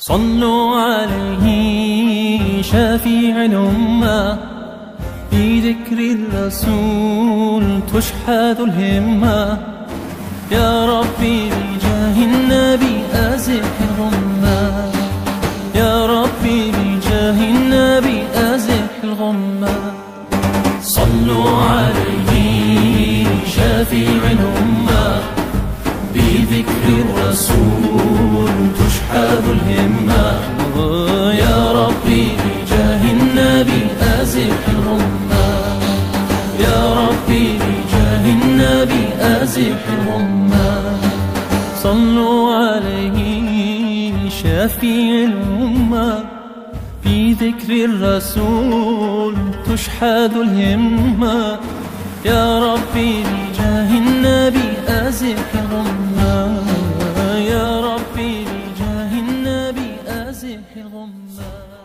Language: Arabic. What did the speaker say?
صلوا عليه شافيع الأمة، بذكر الرسول تشحذ الهمة. يا ربي بجاه النبي أزح الغمة، يا ربي بجاه النبي أزح الغمة. صلوا عليه شافيع الأمة، بذكر الرسول تشحذ الهمة. يا ربي بجاه النبي أزح الغمة، يا ربي بجاه النبي أزح الغمة. صلوا عليه شافيع الأمة، في ذكر الرسول تشحذ الهمة. يا ربي بجاه النبي أزح الغمة، يا ربي بجاه النبي أزح الغمة.